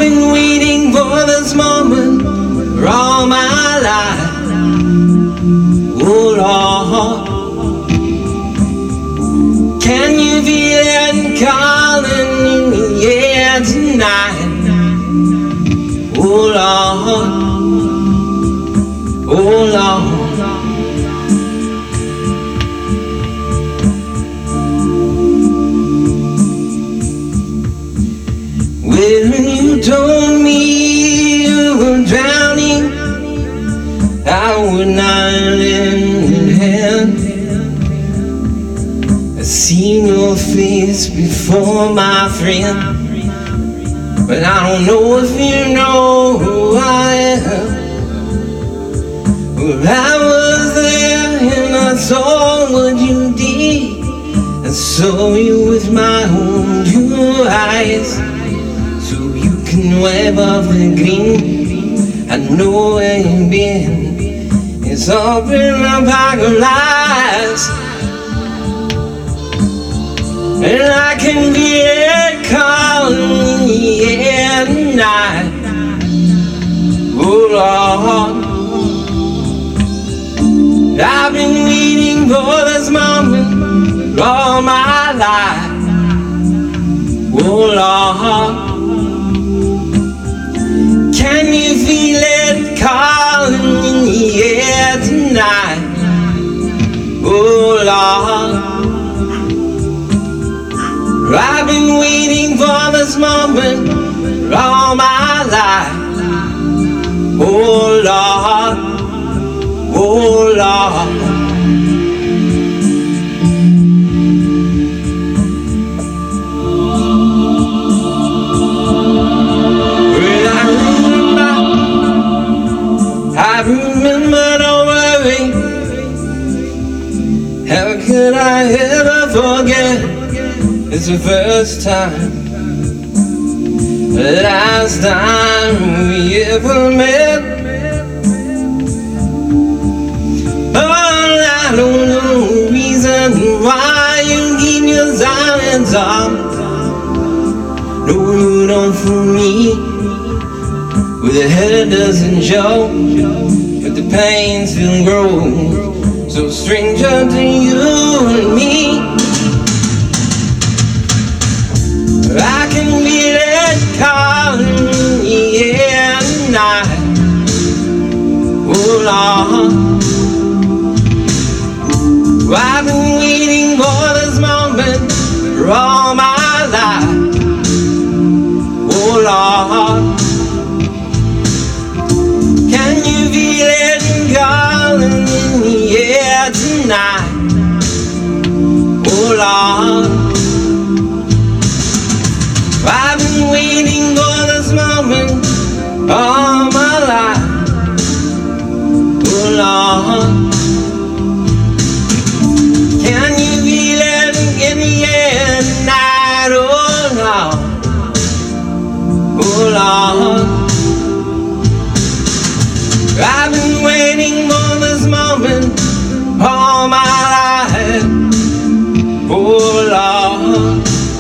been waiting for this moment for all my life. Oh Lord, can you feel it calling in the air tonight? Oh Lord, oh Lord. When you told me you were drowning, I would not lend a hand. I've seen your face before, my friend, but I don't know if you know who I am. Well, I was there and I saw what you did. I saw you with my own two eyes. So you can wipe off the green. I know where you've been. It's all been a pack of lies. And I can hear it calling in the air tonight. Oh Lord, I've been waiting for this moment all my life. Oh Lord, can you feel it calling in the air tonight? Oh Lord, I've been waiting for this moment all my life. Oh Lord, oh Lord. I remember the worry. How could I ever forget? It's the first time, the last time we ever met. Oh, I don't know the reason why you keep your silence on. No, you don't fool me with a head that doesn't show, but the pain still grows. So stranger to you and me, I can feel it calling in the air tonight. Oh Lord, I've been waiting for this moment for all my life. Oh Lord, can you feel it calling in the air tonight? Oh Lord, I've been waiting for this moment all my life. Oh Lord, can you feel it in the air tonight? Oh Lord, oh Lord, I've been waiting for this moment all my life. Oh Lord,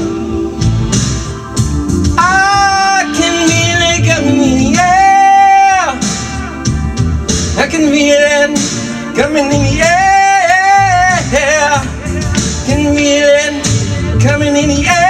I can feel it coming in the air. I can feel it coming in the air. Can feel it coming in the air.